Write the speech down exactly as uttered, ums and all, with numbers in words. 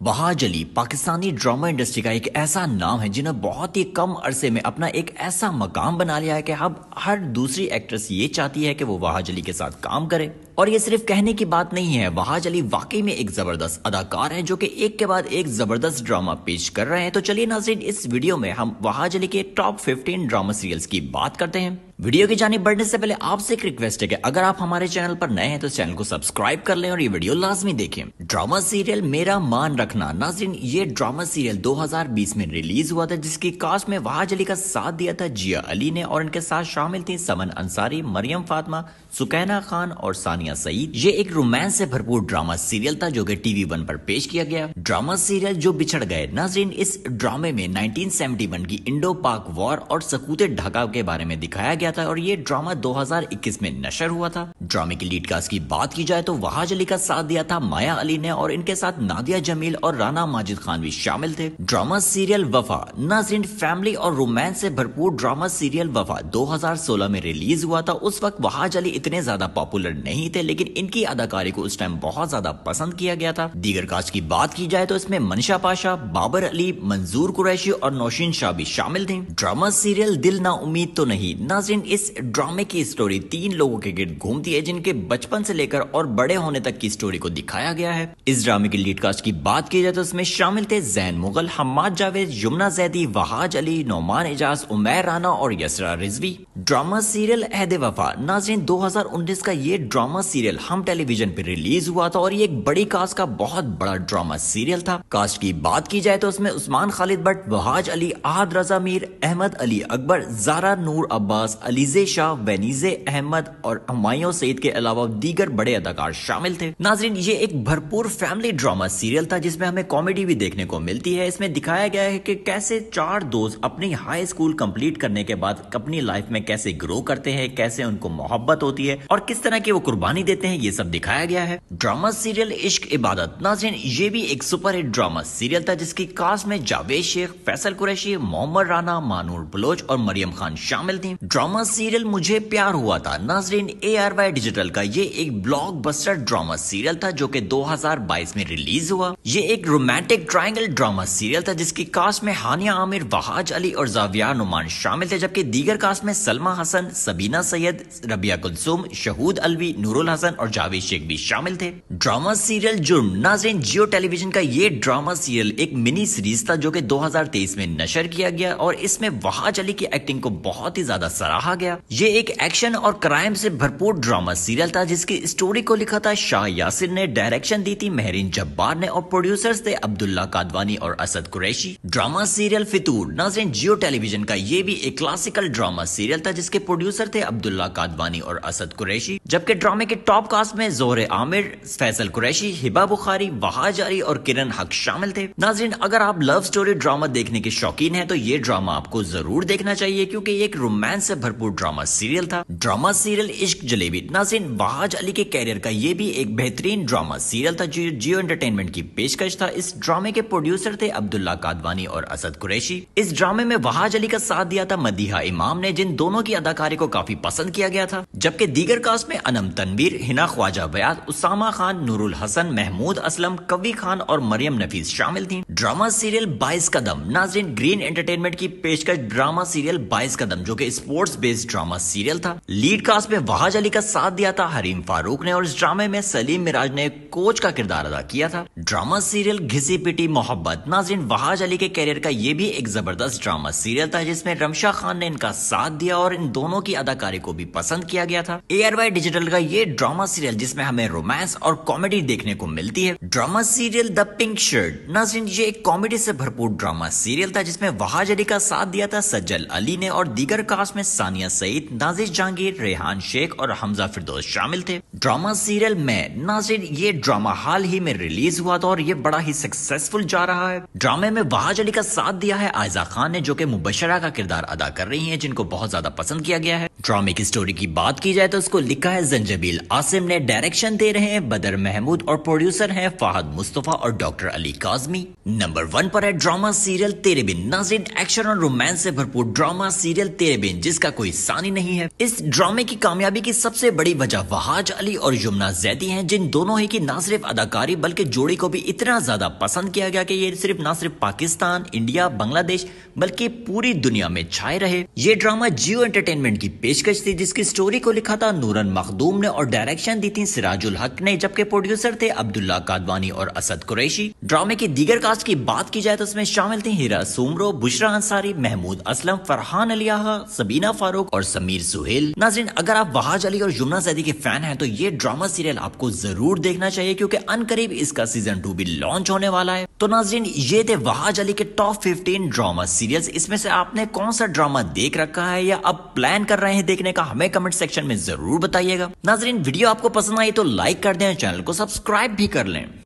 Wahaj Ali Pakistani drama industry का एक ऐसा नाम है जिन्हें बहुत ही कम अरसे में अपना एक ऐसा मकाम बना लिया है कि अब हर दूसरी एक्ट्रेस ये चाहती है कि वो वहाज अली के साथ काम करे। और ये सिर्फ कहने की बात नहीं है, वहाज अली वाकई में एक जबरदस्त अदाकार हैं जो कि एक के बाद एक जबरदस्त ड्रामा पेश कर रहे हैं। तो चलिए नाज़रीन, इस वीडियो में हम वहाज अली के टॉप फिफ्टीन ड्रामा सीरियल्स की बात करते हैं। वीडियो की जानिब बढ़ने से पहले आपसे एक रिक्वेस्ट है कि अगर आप हमारे चैनल पर नए हैं तो चैनल को सब्सक्राइब कर लें और ये वीडियो लाजमी देखें। ड्रामा सीरियल मेरा मान रखना, नाज़रीन ये ड्रामा सीरियल दो हज़ार बीस में रिलीज हुआ था, जिसकी कास्ट में वहाज अली का साथ दिया था जिया अली ने और इनके साथ शामिल थी समन अंसारी, मरियम फातिमा, सुकैना खान और सानिया सईद। ये एक रोमांस से भरपूर ड्रामा सीरियल था जो कि टीवी वन पर पेश किया गया। ड्रामा सीरियल जो बिछड़ गए, नाज़रीन इस ड्रामे में नाइनटीन सेवेंटी वन की इंडो पाक वॉर और सकूते ढाका के बारे में दिखाया गया था और ये ड्रामा दो हज़ार इक्कीस में नशर हुआ था। ड्रामे की लीड कास्ट की बात की जाए तो वहाज अली का साथ दिया था माया अली ने और इनके साथ नादिया जमील और राना माजिद खान भी शामिल थे। ड्रामा सीरियल वफा, नाज़रीन फैमिली और रोमांस से भरपूर ड्रामा सीरियल वफा दो हज़ार सोलह में रिलीज हुआ था। उस वक्त वहाज अली इतने ज्यादा पॉपुलर नहीं थे, लेकिन इनकी अदाकारी को उस टाइम बहुत ज्यादा पसंद किया गया था। दीगर कास्ट की बात की जाए तो इसमें मनशा पाशा, बाबर अली, मंजूर कुरैशी और नौशीन शाह भी शामिल थे। ड्रामा सीरियल दिल ना उम्मीद तो नहीं, नाज़रीन इस ड्रामे की स्टोरी तीन लोगों के गिर्द घूमती है जिनके बचपन से लेकर और बड़े होने तक की स्टोरी को दिखाया गया है। इस ड्रामे की लीड कास्ट की बात की जाए तो इसमें शामिल थे जैन मुगल, हम्माद जावेद, यमुना जैदी, वहाज अली, नौमान एजाज, उमैर राना और यसरा रिजवी। ड्रामा सीरियल अहद वफा, नाज़रीन दो हज़ार उन्नीस का ये ड्रामा सीरियल हम टेलीविजन पर रिलीज हुआ था और ये एक बड़ी कास्ट का बहुत बड़ा ड्रामा सीरियल था। कास्ट की बात की जाए तो उसमें उस्मान खालिद भट्ट, वहाज अली, आहद रजा मीर, अहमद अली अकबर, जारा नूर अब्बास, अलीजे शाह, वेनीजे अहमद और हुमायूं सईद के अलावा दीगर बड़े अदाकार शामिल थे। नाज़रीन ये एक भरपूर फैमिली ड्रामा सीरियल था जिसमें हमें कॉमेडी भी देखने को मिलती है। इसमें दिखाया गया है कि कैसे चार दोस्त अपनी हाई स्कूल कंप्लीट करने के बाद अपनी लाइफ में कैसे ग्रो करते हैं, कैसे उनको मोहब्बत होती है और किस तरह की वो कुर्बानी देते हैं, ये सब दिखाया गया है। ड्रामा सीरियल इश्क इबादत, नाज़रीन ये भी एक सुपरहिट ड्रामा सीरियल था जिसकी कास्ट में जावेद शेख, फैसल कुरैशी, मोहम्मद राना, मानूर बलोच और मरियम खान शामिल थी। ड्रामा सीरियल मुझे प्यार हुआ था, नाज़रीन ए आर वाई डिजिटल का ये एक ब्लॉकबस्टर ड्रामा सीरियल था जो कि दो हज़ार बाईस में रिलीज हुआ। ये एक रोमांटिक ट्रायंगल ड्रामा सीरियल था जिसकी कास्ट में हानिया आमिर, वहाज अली और जाविया नुमान शामिल थे, जबकि दीगर कास्ट में सलमा हसन, सबीना सैयद, रबिया कुलसुम, शहूद अलवी, नूरुल हसन और जावेद शेख भी शामिल थे। ड्रामा सीरियल जुर्म, नाज़रीन जियो टेलीविजन का ये ड्रामा सीरियल एक मिनी सीरीज था जो कि दो हज़ार तेईस में नशर किया गया और इसमें वहाज अली की एक्टिंग को बहुत ही ज्यादा सराहा गया। ये एक एक्शन और क्राइम से भरपूर ड्रामा सीरियल था जिसकी स्टोरी को लिखा था शाह यासिर ने, डायरेक्शन दी थी महरीन जब्बार ने और प्रोड्यूसर्स थे अब्दुल्ला कादवानी और असद कुरैशी। ड्रामा सीरियल फितूर, नाज़रीन जियो टेलीविजन का ये भी एक क्लासिकल ड्रामा सीरियल था जिसके प्रोड्यूसर थे अब्दुल्ला कादवानी और असद कुरैशी, जबकि ड्रामे के टॉप कास्ट में जोहरे आमिर, फैसल कुरैशी, हिबा बुखारी, वहाज अली और किरण हक शामिल थे। नाज़रीन अगर आप लव स्टोरी ड्रामा देखने के शौकीन हैं तो ये ड्रामा आपको जरूर देखना चाहिए क्योंकि ये एक रोमांस से भरपूर ड्रामा सीरियल था। ड्रामा सीरियल इश्क जलेबी, नाज़रीन वहाज अली के कैरियर का ये भी एक बेहतरीन ड्रामा सीरियल था जो जियो एंटरटेनमेंट की पेशकश था। इस ड्रामे के प्रोड्यूसर थे अब्दुल्ला कादवानी और असद कुरैशी। इस ड्रामे में वहाज अली का साथ दिया था मदीहा इमाम ने, जिन दोनों की अदाकारी को काफी पसंद किया गया था, जबकि दीगर कास्ट में अनम तनवीर, हिना ख्वाजा बयाद, उसामा खान, नूरुल हसन, महमूद असलम, कवि खान और मरियम नफीस शामिल थी। ड्रामा सीरियल बाईस कदम, नाज़रीन ग्रीन एंटरटेनमेंट की पेशकश ड्रामा सीरियल बाईस कदम जो कि स्पोर्ट्स बेस्ड ड्रामा सीरियल था। लीड कास्ट में वहाज अली का साथ दिया था हरीम फारूक ने और इस ड्रामे में सलीम मिराज ने कोच का किरदार अदा किया था। ड्रामा सीरियल घिसी पिटी मोहब्बत, नाज़रीन वहाज अली के कैरियर का ये भी एक जबरदस्त ड्रामा सीरियल था जिसमें रमशा खान ने इनका साथ दिया और इन दोनों की अदाकारी को भी पसंद किया गया था। ए आर वाई डिजिटल का ये ड्रामा सीरियल जिसमें हमें रोमांस और कॉमेडी देखने को मिलती है। Drama serial the pink shirt, नाज़रीन ये एक कॉमेडी से भरपूर ड्रामा सीरियल था जिसमें वहाज अली का साथ दिया था सज्जल अली ने और दीगर कास्ट में सानिया सईद, नाजिश जहांगीर, रेहान शेख और हमजा फिरदौस शामिल थे। ड्रामा सीरियल मैं, नाज़रीन ये ड्रामा हाल ही में रिलीज हुआ था और ये बड़ा ही सक्सेसफुल जा रहा है। ड्रामे में वहाज अली का साथ दिया है आयजा खान ने जो कि मुबशरा का किरदार अदा कर रही हैं, जिनको बहुत ज्यादा पसंद किया गया है। ड्रामे की स्टोरी की बात की जाए तो उसको लिखा है जंजबील आसिम ने, डायरेक्शन दे रहे हैं बदर महमूद और प्रोड्यूसर हैं फाहद मुस्तफा और doctor Ali Kazmi. Number one पर है ड्रामा सीरियल तेरे बिन। नाज़रीन, एक्शन और रोमांस से भरपूर ड्रामा सीरियल तेरे बिन जिसका कोई सानी नहीं है। इस ड्रामे की कामयाबी की सबसे बड़ी वजह वहाज अली और यमुना जैदी हैं, जिन दोनों ही की न सिर्फ अदाकारी बल्कि जोड़ी को भी इतना ज्यादा पसंद किया गया कि ये सिर्फ न सिर्फ पाकिस्तान, इंडिया, बांग्लादेश बल्कि पूरी दुनिया में छाए रहे। ये ड्रामा जियो एंटरटेनमेंट की पेशकश थी जिसकी स्टोरी को लिखा था नूरन मखदूम ने और डायरेक्शन दी थी सिराजुल हक ने, जबकि प्रोड्यूसर थे अब्दुल्ला कादवानी और असद कुरैशी। ड्रामे की दीगर कास्ट की बात की जाए तो उसमें शामिल थी हीरा सुमरो, बुशरा अंसारी, महमूद असलम, फरहान अली आहा, सबीना फारूक और समीर सुहेल। नाज़रीन, अगर आप वहाज अली और यमुना जैदी के फैन हैं तो ये ड्रामा सीरियल आपको जरूर देखना चाहिए क्योंकि अनकरीब इसका सीजन टू भी लॉन्च होने वाला है। तो नाज़रीन, ये थे वहाज अली के टॉप फिफ्टीन ड्रामा सीरियल्स। इसमें से आपने कौन सा ड्रामा देख रखा है या अब प्लान कर रहे हैं देखने का, हमें कमेंट सेक्शन में जरूर बताइएगा। नाज़रीन, वीडियो आपको पसंद आई तो लाइक कर दें, चैनल को सब्सक्राइब भी कर लें।